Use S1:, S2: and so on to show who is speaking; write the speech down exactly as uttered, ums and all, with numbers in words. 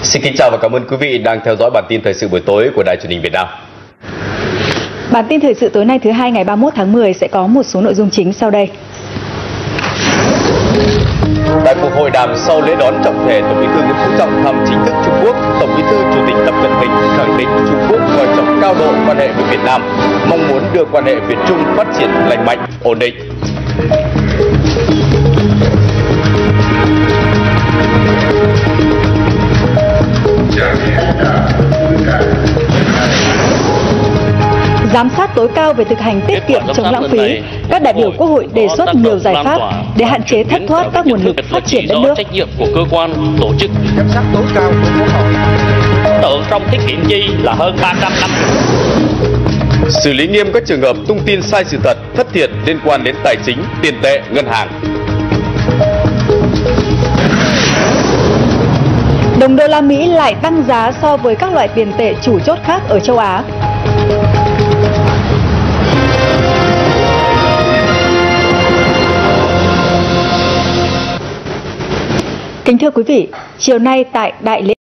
S1: Xin kính chào và cảm ơn quý vị đang theo dõi bản tin thời sự buổi tối của Đài Truyền hình Việt Nam.
S2: Bản tin thời sự tối nay thứ hai ngày ba mươi mốt tháng mười sẽ có một số nội dung chính sau đây.
S1: Tại cuộc hội đàm sau lễ đón trọng thể Tổng Bí thư Nguyễn Phú Trọng thăm chính thức Trung Quốc, Tổng Bí thư Chủ tịch Tập Cận Bình khẳng định Trung Quốc coi trọng cao độ quan hệ với Việt Nam, mong muốn đưa quan hệ Việt Trung phát triển lành mạnh, ổn định.
S2: Giám sát tối cao về thực hành tiết kiệm chống lãng phí, các đại biểu Quốc hội đề xuất nhiều giải pháp để hạn chế thất thoát các nguồn lực phát triển đất nước.
S3: Trách nhiệm của cơ quan, tổ chức.
S4: Giám sát tối cao của Quốc hội.
S3: Tượng trong tiết kiệm chi là hơn ba trăm năm.
S1: Xử lý nghiêm các trường hợp tung tin sai sự thật, thất thiệt liên quan đến tài chính, tiền tệ, ngân hàng.
S2: Đồng đô la Mỹ lại tăng giá so với các loại tiền tệ chủ chốt khác ở châu Á. Kính thưa quý vị, chiều nay tại Đại lễ